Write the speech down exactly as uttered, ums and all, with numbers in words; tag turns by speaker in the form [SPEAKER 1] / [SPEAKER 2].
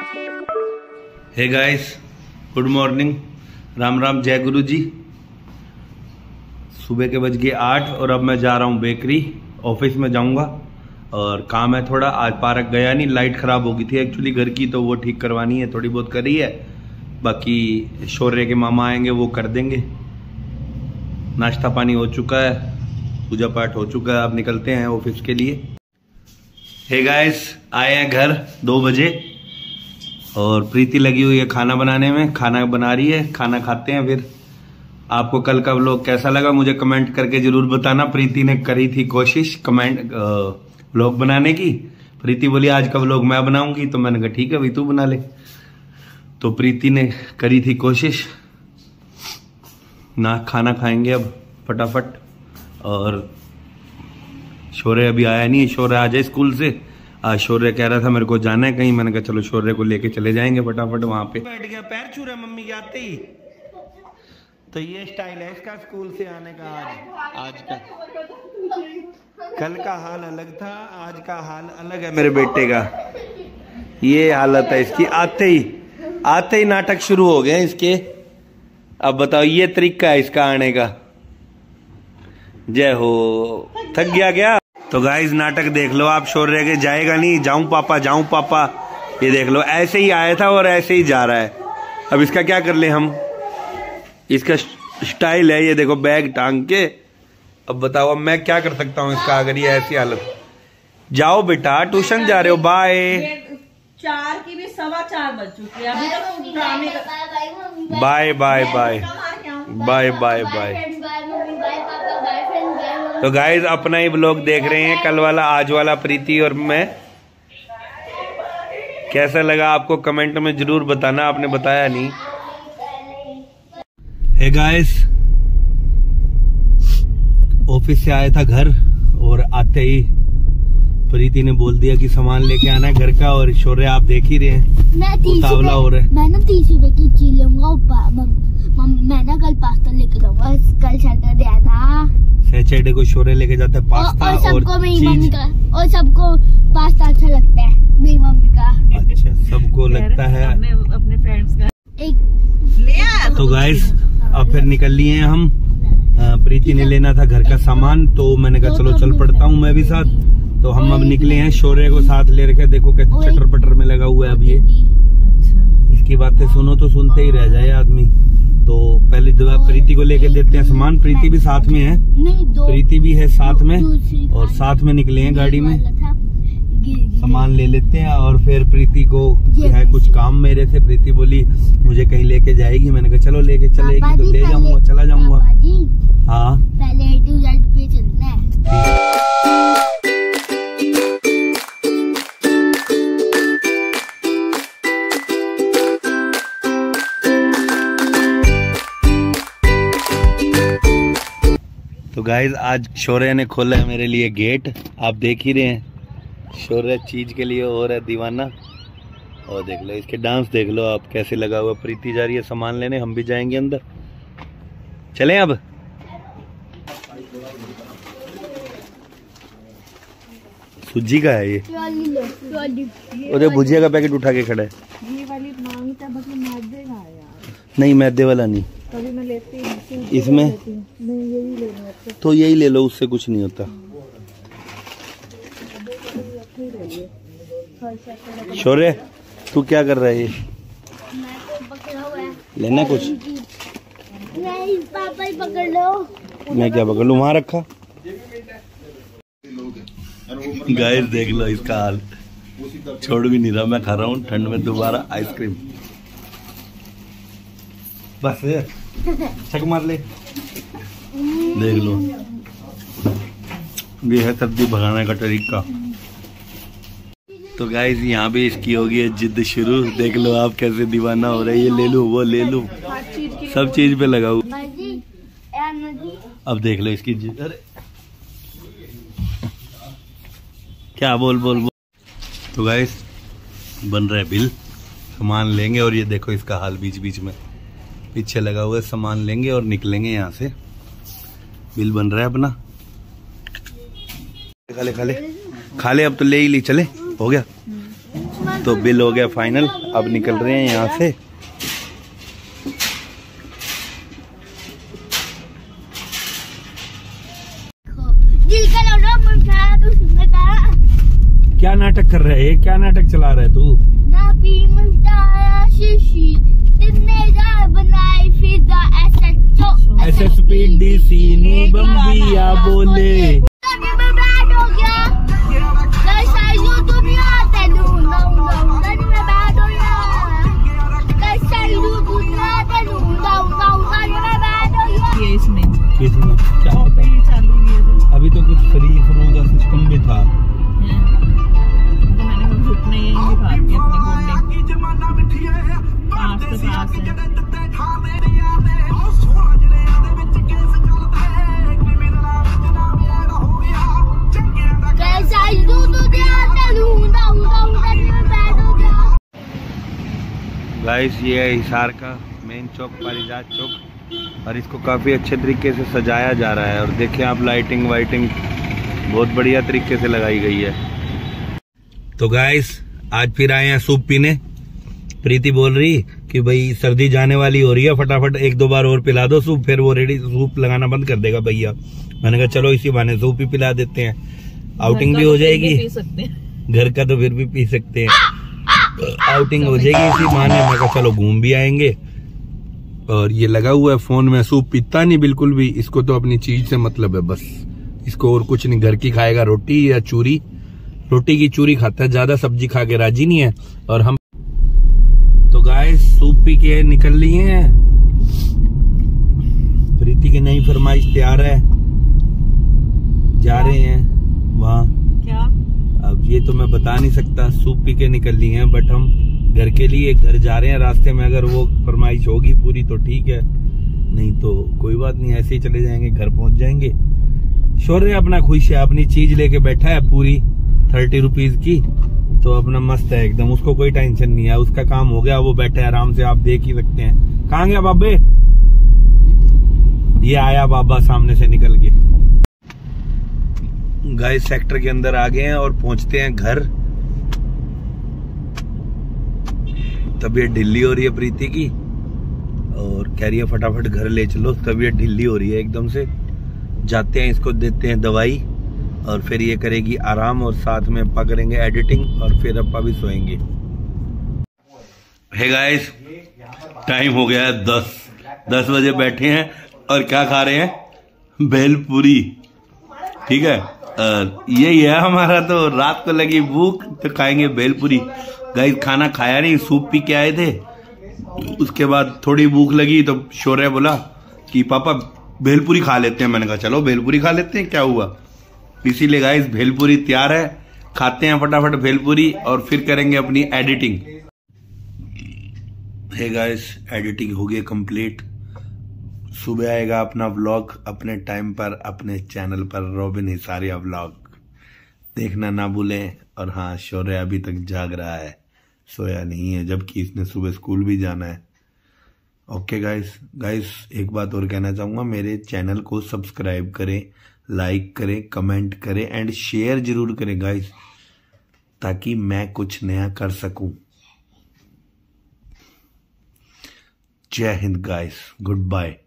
[SPEAKER 1] हे guys, good morning, Ram Ram, जय गुरु जी। सुबह के बज गए आठ और अब मैं जा रहा हूँ बेकरी। ऑफिस में जाऊँगा और काम है थोड़ा। आज पार्क गया नहीं, लाइट ख़राब हो गई थी एक्चुअली घर की, तो वो ठीक करवानी है, थोड़ी बहुत करी है। बाकी शौर्य के मामा आएंगे, वो कर देंगे। नाश्ता पानी हो चुका है, पूजा पाठ हो चुका है, अब निकलते हैं ऑफिस के लिए। हे गाइस, आए हैं घर दो बजे और प्रीति लगी हुई है खाना बनाने में, खाना बना रही है, खाना खाते हैं फिर। आपको कल का व्लॉग कैसा लगा मुझे कमेंट करके जरूर बताना। प्रीति ने करी थी कोशिश कमेंट व्लॉग बनाने की। प्रीति बोली आज का व्लॉग मैं बनाऊंगी, तो मैंने कहा ठीक है भाई तू बना ले। तो प्रीति ने करी थी कोशिश ना। खाना खाएंगे अब फटाफट। और शौर्य अभी आया नहीं है, शौर्य आ जाए स्कूल से। आज शौर्य कह रहा था मेरे को जाना है कहीं, मैंने कहा चलो शौर्य को लेके चले जाएंगे फटाफट वहां पे। बैठ गया, पैर छू रहा है मम्मी के आते ही। तो ये स्टाइल है इसका स्कूल से आने का। आज आज का कल का हाल अलग था, आज का हाल अलग है मेरे बेटे का। ये हालत है इसकी, आते ही आते ही नाटक शुरू हो गए इसके। अब बताओ ये तरीका है इसका आने का। जय हो, थक गया क्या? तो गाइस नाटक देख लो आप, शौर्य के जाएगा नहीं, जाऊं पापा जाऊं पापा। ये देख लो, ऐसे ही आया था और ऐसे ही जा रहा है। अब इसका क्या कर ले हम? इसका स्टाइल है ये, देखो बैग टांग के। अब बताओ अब मैं क्या कर सकता हूँ इसका, अगर ये ऐसी हालत। जाओ बेटा, ट्यूशन जा रहे हो, बाय।
[SPEAKER 2] चार की भी सवा चार बज चुकी है अभी तक।
[SPEAKER 1] Bye bye bye bye bye bye. तो गाइज अपना ही ब्लॉग देख रहे हैं, कल वाला आज वाला, प्रीति और मैं। कैसा लगा आपको कमेंट में जरूर बताना, आपने बताया नहीं। हे गाइस, ऑफिस से आया था घर और आते ही प्रीति ने बोल दिया कि सामान लेके आना है घर का। और शौर्य आप देख ही रहे हैं उतावला हो रहा है।
[SPEAKER 3] मैं ना तीस रुपए की चीज लूंगा। मैं ना कल पास्ता लेके जाऊंगा, कल सैटरडे है ना।
[SPEAKER 1] सैटरडे को शौर्य लेके जाता है पास्ता और, और सबको मेरी मम्मी का, और सबको पास्ता अच्छा लगता है मेरी मम्मी का। अच्छा, सबको लगता है
[SPEAKER 2] अपने फ्रेंड्स का
[SPEAKER 3] एक
[SPEAKER 2] ले।
[SPEAKER 1] तो गाइस अब फिर निकल लिए हैं हम। प्रीति ने लेना था घर का सामान, तो मैंने कहा चलो चल पड़ता हूँ मैं भी साथ। तो हम अब निकले हैं, शौर्य को साथ ले रखे। देखो कैसे चटर पटर में लगा हुआ है अब ये। अच्छा, इसकी बातें सुनो तो सुनते ही रह जाए आदमी। तो पहले दवा प्रीति को लेके देते हैं सामान। प्रीति भी साथ में है, प्रीति भी है साथ में, और साथ में निकले हैं गाड़ी में। सामान ले लेते हैं और फिर प्रीति को है कुछ काम मेरे से। प्रीति बोली मुझे कहीं लेके जाएगी, मैंने कहा चलो लेके चलेगी तो ले जाऊंगा, चला जाऊंगा। हाँ,
[SPEAKER 3] पहले ए टू जेड पे चलना है।
[SPEAKER 1] तो गाइज आज शौर्य ने खोला है मेरे लिए गेट, आप देख ही रहे हैं। शौर्य चीज के लिए हो रहा है दीवाना। और देख लो इसके डांस, देख लो आप कैसे लगा हुआ। प्रीति जा रही है सामान लेने, हम भी जाएंगे अंदर। चलें अब। सूजी का है ये, उधर भुजिया का पैकेट उठा के खड़ा है।
[SPEAKER 2] ये वाली मांगता बाकी मैदे का है यार।
[SPEAKER 1] नहीं मैदे वाला नहीं,
[SPEAKER 2] कभी मैं लेती हूँ
[SPEAKER 1] इसमें।
[SPEAKER 2] नहीं यही लेना है
[SPEAKER 1] तो यही ले लो, उससे कुछ नहीं होता। शौर्य तू क्या कर रहा है? ये लेना कुछ?
[SPEAKER 3] नहीं पापा ही पकड़ लो।
[SPEAKER 1] मैं क्या पकड़ लूँ, वहां रखा। गाइस देख लो इसका हाल, छोड़ भी नहीं रहा। मैं खा रहा हूँ ठंड में दोबारा आइसक्रीम। बस छक मार ले, देख लो। ये है सर्दी भगाने का तरीका। तो गाइस यहाँ भी इसकी होगी है जिद शुरू। देख लो आप कैसे दीवाना हो रहा है। ये ले लूं, वो ले लूं, सब चीज पे लगा हुआ। अब देख लो इसकी जिद। अरे क्या बोल बोल बोल। तो गाइस बन रहा है बिल, सामान लेंगे। और ये देखो इसका हाल, बीच बीच में पीछे लगा हुआ है। सामान लेंगे और निकलेंगे यहाँ से। बिल बन रहा है अपना। खा ले खा ले खा ले, अब तो ले ही ली, चले हो गया। तो बिल हो गया फाइनल, अब निकल रहे हैं यहाँ से। क्या नाटक कर रहे है, क्या नाटक चला रहा है तू? S S P D C नी बम्बिया बोले इसमें क्या होता है? चालू अभी तो कुछ फ्री फ्रू का सिस्टम भी था। तो मैंने घुटने यही दिखा दिए अपने पास तो पास है। गाइस ये है हिसार का मेन चौक, पारिजात चौक, और इसको काफ़ी अच्छे तरीके से सजाया जा रहा है। और देखिए आप लाइटिंग वाइटिंग बहुत बढ़िया तरीके से लगाई गई है। तो गाइस आज फिर आए हैं सूप पीने। प्रीति बोल रही कि भाई सर्दी जाने वाली हो रही है, फटाफट एक दो बार और पिला दो सूप, फिर वो रेडी सूप लगाना बंद कर देगा भैया। मैंने कहा चलो इसी बहाने सूप ही पिला देते हैं, आउटिंग भी हो जाएगी। घर का तो फिर भी पी सकते हैं, आउटिंग हो जाएगी इसी बहाने। मैं कहा चलो घूम भी आएंगे। और ये लगा हुआ है फोन में, सूप पीता नहीं बिल्कुल भी, इसको तो अपनी चीज से मतलब है बस, इसको और कुछ नहीं। घर की खाएगा रोटी या चूरी, रोटी की चूरी खाता है, ज्यादा सब्जी खा के राजी नहीं है। और हम तो गाइस सूप पी के निकल लिए हैं। प्रीति की नई फरमाइश तैयार है, जा रहे हैं वहाँ। क्या अब ये तो मैं बता नहीं सकता। सूप पी के निकल लिए हैं, बट हम घर के लिए घर जा रहे हैं। रास्ते में अगर वो फरमाइश होगी पूरी तो ठीक है, नहीं तो कोई बात नहीं, ऐसे ही चले जाएंगे, घर पहुंच जाएंगे। शौर्य अपना खुश है, अपनी चीज लेके बैठा है पूरी थर्टी रुपीज की, तो अपना मस्त है एकदम, उसको कोई टेंशन नहीं है, उसका काम हो गया, वो बैठे आराम से, आप देख ही सकते हैं। कहाँ गया बाबे? ये आया बाबा सामने से निकल के। गाइस सेक्टर के अंदर आ गए हैं और पहुंचते हैं घर। तबीयत ढिल्ली हो रही है प्रीति की और कह रही है फटाफट घर ले चलो, तबीयत ढिल्ली हो रही है एकदम से। जाते हैं, इसको देते हैं दवाई और फिर ये करेगी आराम, और साथ में अप्पा करेंगे एडिटिंग, और फिर अप्पा भी सोएंगे। हे गाइस टाइम हो गया है दस दस बजे बैठे हैं और क्या खा रहे हैं? भेलपुरी। ठीक है, यही है हमारा, तो रात को लगी भूख तो खाएंगे भेलपुरी। गाइस खाना खाया नहीं, सूप पी के आए थे, उसके बाद थोड़ी भूख लगी तो शौर्य बोला कि पापा भेलपुरी खा लेते हैं। मैंने कहा चलो भेलपुरी खा लेते हैं, क्या हुआ। इसीलिए गाइस भेलपुरी तैयार है, खाते हैं फटाफट भेलपुरी और फिर करेंगे अपनी एडिटिंग। हे गाइस एडिटिंग हो गई कंप्लीट। सुबह आएगा अपना व्लॉग अपने टाइम पर अपने चैनल पर, रॉबिन हिसारिया व्लॉग, देखना ना भूलें। और हाँ शौर्य अभी तक जाग रहा है, सोया नहीं है, जबकि इसने सुबह स्कूल भी जाना है। ओके गाइस गाइस एक बात और कहना चाहूँगा, मेरे चैनल को सब्सक्राइब करें, लाइक करें, कमेंट करें एंड शेयर जरूर करें गाइस, ताकि मैं कुछ नया कर सकूं। जय हिंद गाइस, गुड बाय।